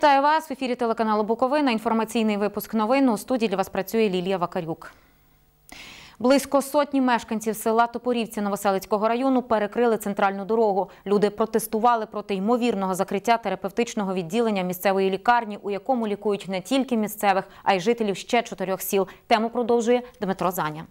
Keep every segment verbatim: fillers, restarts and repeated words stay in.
Вітаю вас! В ефірі телеканалу Буковина. Інформаційний випуск новин. У студії для вас працює Лілія Вакарюк. Близько сотні мешканців села Топорівці Новоселицького району перекрили центральну дорогу. Люди протестували проти ймовірного закриття терапевтичного відділення місцевої лікарні, у якому лікують не тільки місцевих, а й жителів ще чотирьох сіл. Тему продовжує Дмитро Заня.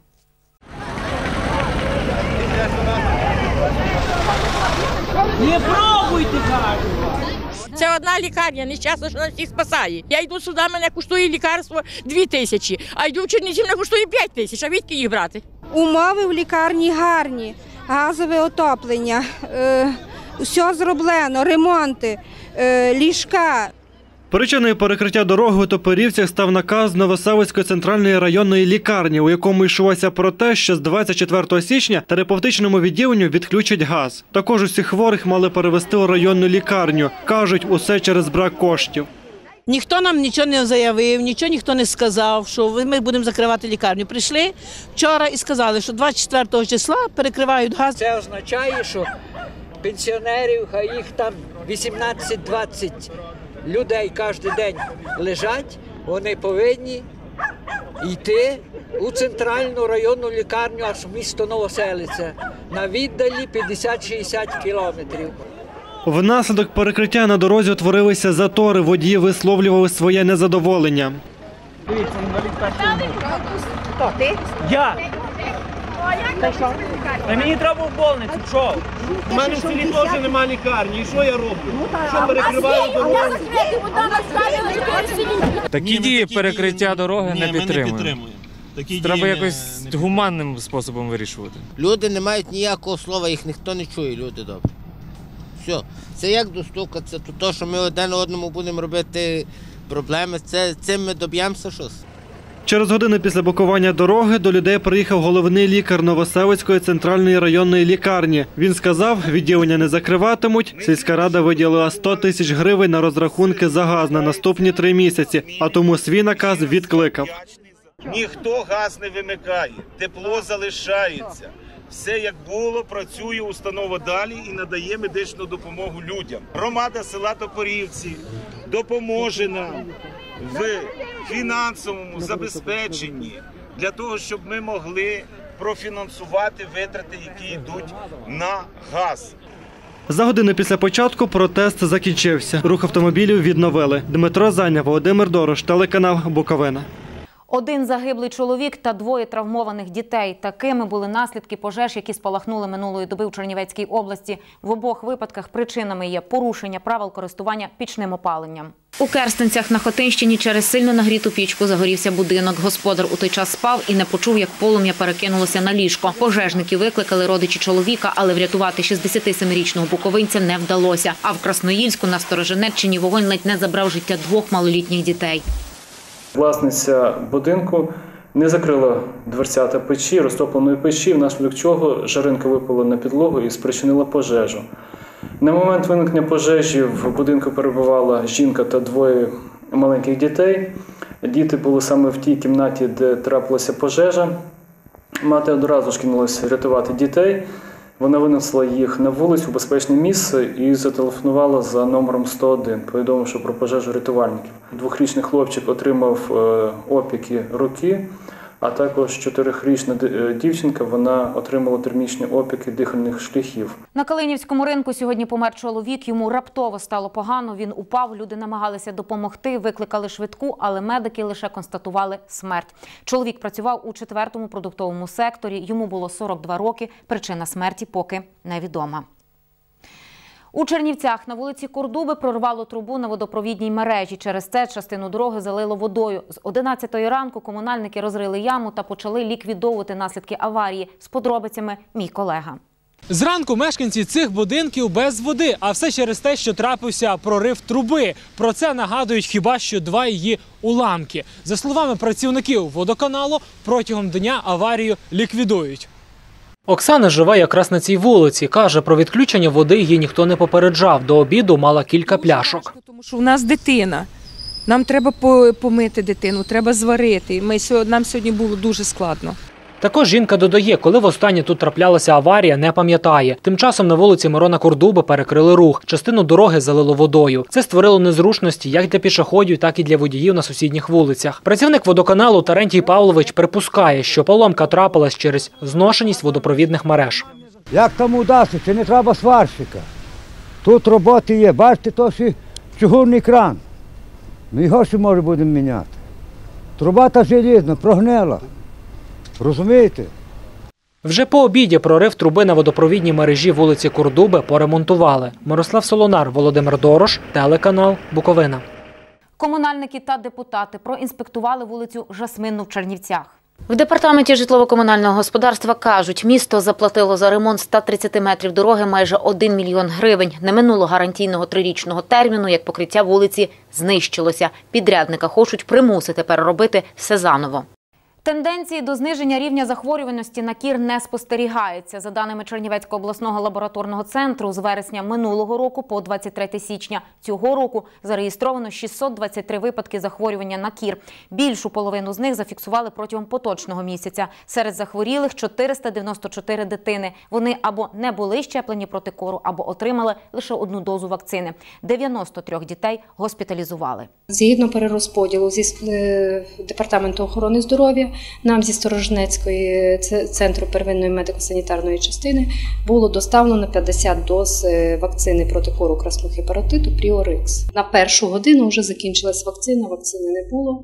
Не пробуйте, кажу! Це одна лікарня, нещасно, що нас всіх спасає. Я йду сюди, мене коштує лікарство дві тисячі, а йду в Чернівців, мене коштує п'ять тисяч, а відки їх брати? Умови в лікарні гарні, газове отоплення, е, все зроблено, ремонти, е, ліжка. Причиною перекриття дороги у Топорівцях став наказ Новоселицької центральної районної лікарні, у якому йшлося про те, що з двадцять четвертого січня терапевтичному відділенню відключать газ. Також усіх хворих мали перевезти у районну лікарню. Кажуть, усе через брак коштів. Ніхто нам нічого не заявив, нічого ніхто не сказав, що ми будемо закривати лікарню. Прийшли вчора і сказали, що двадцять четвертого числа перекривають газ. Це означає, що пенсіонерів, а їх там вісімнадцять-двадцять людей кожен день лежать, вони повинні йти у центральну районну лікарню, аж в місто Новоселиця, на віддалі п'ятдесят-шістдесят кілометрів. Внаслідок перекриття на дорозі утворилися затори, водії висловлювали своє незадоволення. Дивіться, інвалід першої групи. Я? Та мені треба в больницю, що? У мене в селі теж немає лікарні, і що я роблю? Що перекриваю дорогу? Такі дії перекриття дороги не підтримуємо. Треба якось гуманним способом вирішувати. Люди не мають ніякого слова, їх ніхто не чує, люди добре. Все, це як достукатися, то те, що ми один одному будемо робити проблеми, це, цим ми доб'ємося щось. Через годину після блокування дороги до людей приїхав головний лікар Новоселицької центральної районної лікарні. Він сказав, відділення не закриватимуть. Сільська рада виділила сто тисяч гривень на розрахунки за газ на наступні три місяці, а тому свій наказ відкликав. Ніхто газ не вимикає, тепло залишається. Все як було, працює установа далі і надає медичну допомогу людям. Громада села Топорівці допоможе нам в фінансовому забезпеченні для того, щоб ми могли профінансувати витрати, які йдуть на газ. За годину після початку протест закінчився. Рух автомобілів відновили. Дмитро Заня, Володимир Дорош, телеканал Буковина. Один загиблий чоловік та двоє травмованих дітей. Такими були наслідки пожеж, які спалахнули минулої доби у Чернівецькій області. В обох випадках причинами є порушення правил користування пічним опаленням. У Керстенцях на Хотинщині через сильно нагріту пічку загорівся будинок. Господар у той час спав і не почув, як полум'я перекинулося на ліжко. Пожежники викликали родичі чоловіка, але врятувати шістдесятисемирічного буковинця не вдалося. А в Красноїльську на Сторожинеччині вогонь ледь не забрав життя двох малолітніх дітей. Власниця будинку не закрила дверцята печі, розтопленої печі, внаслідок чого жаринка випала на підлогу і спричинила пожежу. На момент виникнення пожежі в будинку перебувала жінка та двоє маленьких дітей. Діти були саме в тій кімнаті, де трапилася пожежа. Мати одразу ж кинулася рятувати дітей. Вона винесла їх на вулицю у безпечне місце і зателефонувала за номером сто один, повідомивши про пожежу рятувальників. Двохрічний хлопчик отримав опіки руки, а також чотирирічна дівчинка, вона отримала термічні опіки дихальних шляхів. На Калинівському ринку сьогодні помер чоловік, йому раптово стало погано, він упав, люди намагалися допомогти, викликали швидку, але медики лише констатували смерть. Чоловік працював у четвертому продуктовому секторі, йому було сорок два роки, причина смерті поки невідома. У Чернівцях на вулиці Кордуби прорвало трубу на водопровідній мережі. Через це частину дороги залило водою. З одинадцятої ранку комунальники розрили яму та почали ліквідовувати наслідки аварії. З подробицями мій колега. Зранку мешканці цих будинків без води, а все через те, що трапився прорив труби. Про це нагадують хіба що два її уламки. За словами працівників водоканалу, протягом дня аварію ліквідують. Оксана живе якраз на цій вулиці. Каже, про відключення води її ніхто не попереджав. До обіду мала кілька пляшок. Тому що у нас дитина. Нам треба помити дитину, треба зварити. Ми, нам сьогодні було дуже складно. Також жінка додає, коли востаннє тут траплялася аварія, не пам'ятає. Тим часом на вулиці Мирона Кордуби перекрили рух. Частину дороги залило водою. Це створило незручності як для пішоходів, так і для водіїв на сусідніх вулицях. Працівник водоканалу Терентій Павлович припускає, що поломка трапилась через зношеність водопровідних мереж. Як там удасться, це не треба сварщика. Тут роботи є, бачите, то ще чугунний кран. Ми його ще, може, будемо міняти. Труба та желізна, прогнила. Розумієте? Вже по обіді прорив труби на водопровідній мережі вулиці Кордуби поремонтували. Мирослав Солонар, Володимир Дорош, телеканал Буковина. Комунальники та депутати проінспектували вулицю Жасминну в Чернівцях. В департаменті житлово-комунального господарства кажуть, місто заплатило за ремонт ста тридцяти метрів дороги майже один мільйон гривень. Не минуло гарантійного трирічного терміну, як покриття вулиці знищилося. Підрядника хочуть примусити переробити все заново. Тенденції до зниження рівня захворюваності на кір не спостерігаються. За даними Чернівецького обласного лабораторного центру, з вересня минулого року по двадцять третє січня цього року зареєстровано шістсот двадцять три випадки захворювання на кір. Більшу половину з них зафіксували протягом поточного місяця. Серед захворілих – чотириста дев'яносто чотири дитини. Вони або не були щеплені проти кору, або отримали лише одну дозу вакцини. дев'яносто три дітей госпіталізували. Згідно перерозподілу зі Департаменту охорони здоров'я, нам зі Сторожнецької центру первинної медико-санітарної частини було доставлено п'ятдесят доз вакцини проти кору красного гепатиту Пріорикс. На першу годину вже закінчилась вакцина, вакцини не було.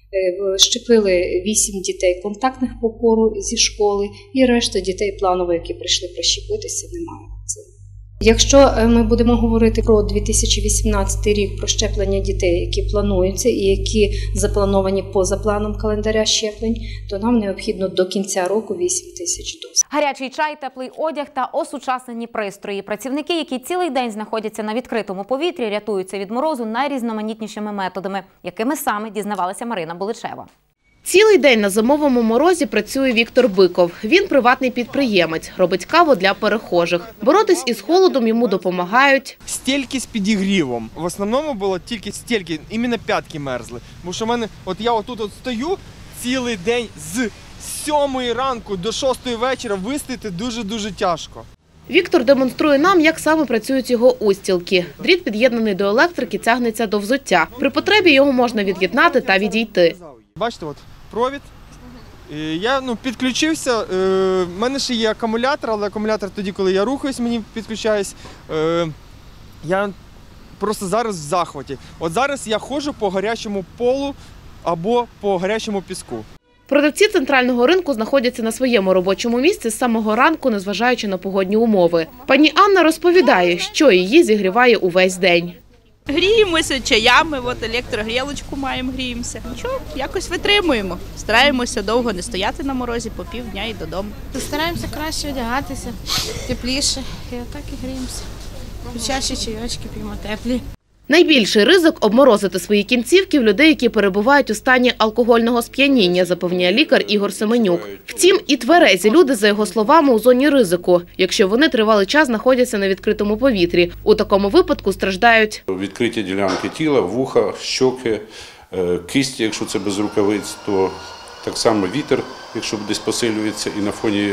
Щепили вісім дітей контактних по кору зі школи і решта дітей планово, які прийшли прищепитися, немає вакцини. Якщо ми будемо говорити про дві тисячі вісімнадцятий рік, про щеплення дітей, які плануються і які заплановані поза планом календаря щеплень, то нам необхідно до кінця року вісім тисяч доз. Гарячий чай, теплий одяг та осучаснені пристрої. Працівники, які цілий день знаходяться на відкритому повітрі, рятуються від морозу найрізноманітнішими методами, якими саме дізнавалася Марина Буличева. Цілий день на зимовому морозі працює Віктор Биков. Він приватний підприємець, робить каву для перехожих. Боротись із холодом йому допомагають стільки з підігрівом. В основному було тільки стільки, іменно п'ятки мерзли. Бо що в мене, от я отут от стою цілий день з сьомої ранку до шостої вечора вистояти дуже-дуже тяжко. Віктор демонструє нам, як саме працюють його устілки. Дріт, під'єднаний до електрики, тягнеться до взуття. При потребі його можна від'єднати та відійти. Бачите, от провід. Я ну, підключився, в мене ще є акумулятор, але акумулятор тоді, коли я рухаюсь, мені підключаюсь. Я просто зараз в захваті. От зараз я ходжу по гарячому полу або по гарячому піску. Продавці центрального ринку знаходяться на своєму робочому місці з самого ранку, незважаючи на погодні умови. Пані Анна розповідає, що її зігріває увесь день. Гріємося чаями, от електрогрілочку маємо, гріємося. Нічого, якось витримуємо. Стараємося довго не стояти на морозі, по півдня і додому. Стараємося краще одягатися, тепліше, і отак і гріємося. Чаще чайочки п'ємо теплі. Найбільший ризик – обморозити свої кінцівки в людей, які перебувають у стані алкогольного сп'яніння, запевняє лікар Ігор Семенюк. Втім, і тверезі люди, за його словами, у зоні ризику, якщо вони тривалий час знаходяться на відкритому повітрі. У такому випадку страждають відкриті ділянки тіла, вуха, щоки, кисті, якщо це без рукавиць, то так само вітер, якщо десь посилюється, і на фоні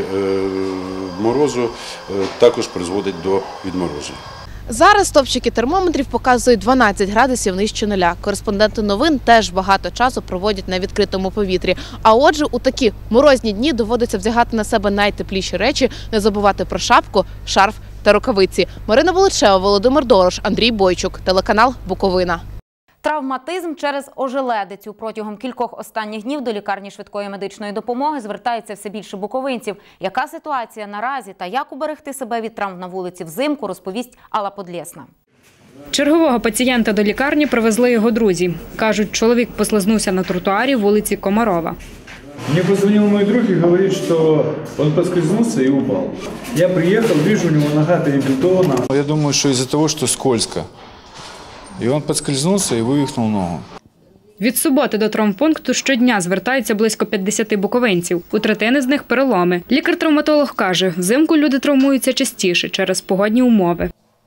морозу також призводить до відморозу. Зараз стопчики термометрів показують дванадцять градусів нижче нуля. Кореспонденти новин теж багато часу проводять на відкритому повітрі. А отже, у такі морозні дні доводиться вдягати на себе найтепліші речі, не забувати про шапку, шарф та рукавиці. Марина Буличева, Володимир Дорош, Андрій Бойчук, телеканал Буковина. Травматизм через ожеледицю. Протягом кількох останніх днів до лікарні швидкої медичної допомоги звертається все більше буковинців. Яка ситуація наразі та як уберегти себе від травм на вулиці взимку, розповість Алла Подлєсна. Чергового пацієнта до лікарні привезли його друзі. Кажуть, чоловік послизнувся на тротуарі вулиці Комарова. Мне позвонил мой друг и говорит, что он поскользнулся и упал. Я приехал, вижу, у него нога перебинтована. Я думаю, что из-за того, что скользко. І він поскользнувся і вивихнув ногу. Від суботи до травмпункту щодня звертаються близько п'ятдесят буковинців. У третини з них переломи. Лікар-травматолог каже, взимку люди травмуються частіше через погодні умови.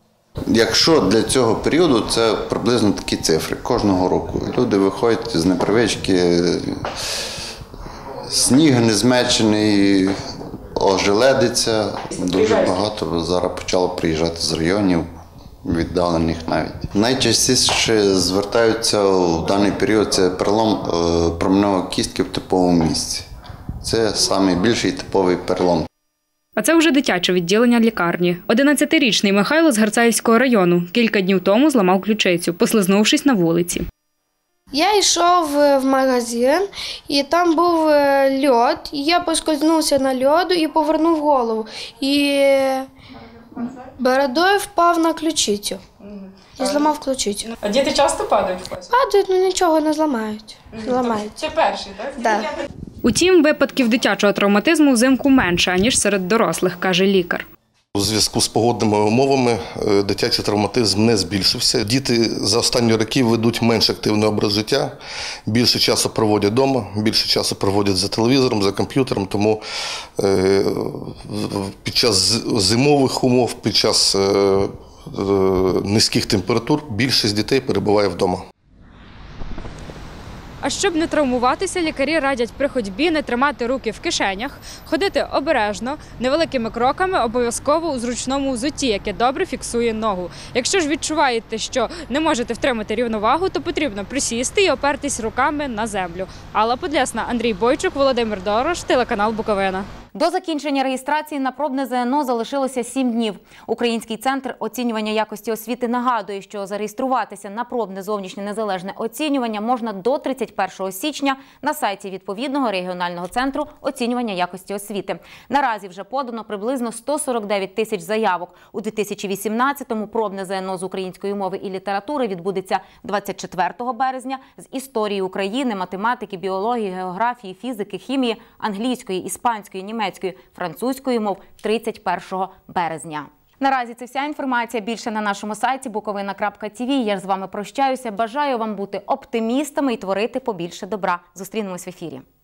Якщо для цього періоду, це приблизно такі цифри кожного року. Люди виходять з непривички, Сніг не змечений, ожеледиця. Дуже багато зараз почало приїжджати з районів, віддалених навіть. Найчастіше звертаються у даний період це перелом променевої кістки в типовому місці. Це найбільший типовий перелом. А це вже дитяче відділення лікарні. одинадцятирічний Михайло з Гарцаївського району кілька днів тому зламав ключицю, послизнувшись на вулиці. Я йшов в магазин, і там був льод, і я поскользнувся на льоду і повернув голову. І бородою впав на ключицю. І зламав ключицю. А діти часто падають? Падають, але нічого не зламають. Зламають. Це перший, так? Так. Утім, випадків дитячого травматизму взимку менше, ніж серед дорослих, каже лікар. У зв'язку з погодними умовами дитячий травматизм не збільшився. Діти за останні роки ведуть менш активний образ життя, більше часу проводять вдома, більше часу проводять за телевізором, за комп'ютером, тому під час зимових умов, під час низьких температур більшість дітей перебуває вдома. А щоб не травмуватися, лікарі радять при ходьбі не тримати руки в кишенях, ходити обережно, невеликими кроками, обов'язково у зручному взутті, яке добре фіксує ногу. Якщо ж відчуваєте, що не можете втримати рівновагу, то потрібно присісти і опертись руками на землю. Алла Подлєсна, Андрій Бойчук, Володимир Дорош, телеканал Буковина. До закінчення реєстрації на пробне ЗНО залишилося сім днів. Український центр оцінювання якості освіти нагадує, що зареєструватися на пробне зовнішнє незалежне оцінювання можна до тридцять першого січня на сайті відповідного регіонального центру оцінювання якості освіти. Наразі вже подано приблизно сто сорок дев'ять тисяч заявок. У дві тисячі вісімнадцятому пробне ЗНО з української мови і літератури відбудеться двадцять четвертого березня, з історії України, математики, біології, географії, фізики, хімії, англійської, іспанської, німецької, французької мов тридцять першого березня. Наразі це вся інформація. Більше на нашому сайті буковина крапка ті ві. Я ж з вами прощаюся. Бажаю вам бути оптимістами і творити побільше добра. Зустрінемось в ефірі.